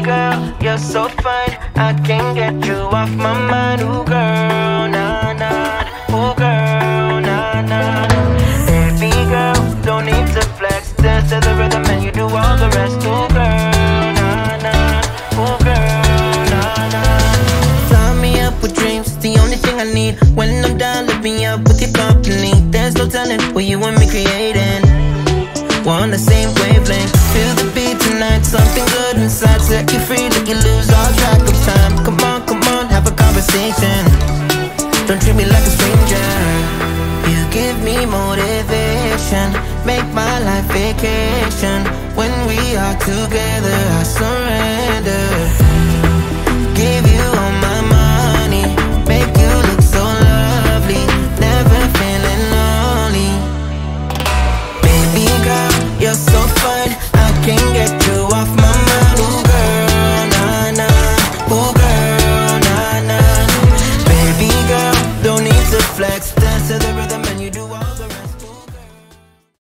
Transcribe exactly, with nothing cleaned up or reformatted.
girl, you're so fine, I can't get you off my mind. Ooh girl, nah nah, ooh girl, nah nah. Baby girl, don't need to flex, dance to the rhythm and you do all the rest. Ooh girl, nah nah, ooh girl, nah nah. Fly me up with dreams, it's the only thing I need. When I'm down, lift me up with your company. There's no telling what you and me creating. We're on the same wavelength. Feel the beat tonight, something good inside. Set you free, let you lose all track of time. Come on, come on, have a conversation. Don't treat me like a stranger. You give me motivation, make my life vacation. When we are together, I surrender. Give you all my money, make you look so lovely, never feeling lonely. Baby girl, you're so fine, I can't get you off my mind. Ooh girl, nah nah, ooh girl, nah nah. Baby girl, don't need to flex, dance to the rhythm and you do all the rest.